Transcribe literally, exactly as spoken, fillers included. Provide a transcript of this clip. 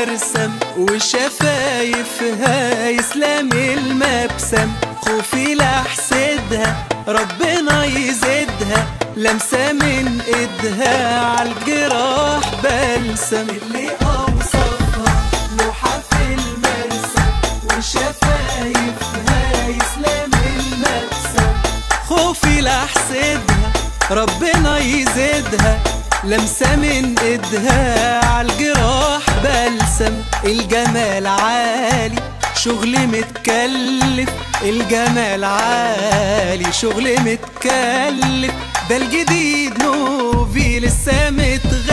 المرسم وشفايفها يسلم المبسم، خوفي لأحسدها ربنا يزيدها، لمسة من ايدها عالجراح بلسم. اللي اوصفها لوحة في المرسم وشفايفها يسلم المبسم، خوفي لأحسدها ربنا يزيدها، لمسة من ايدها عالجراح بلسم. الجمال عالي شغل متكلف، الجمال عالي شغل متكلف، ده الجديد نوفي لسه متغلف.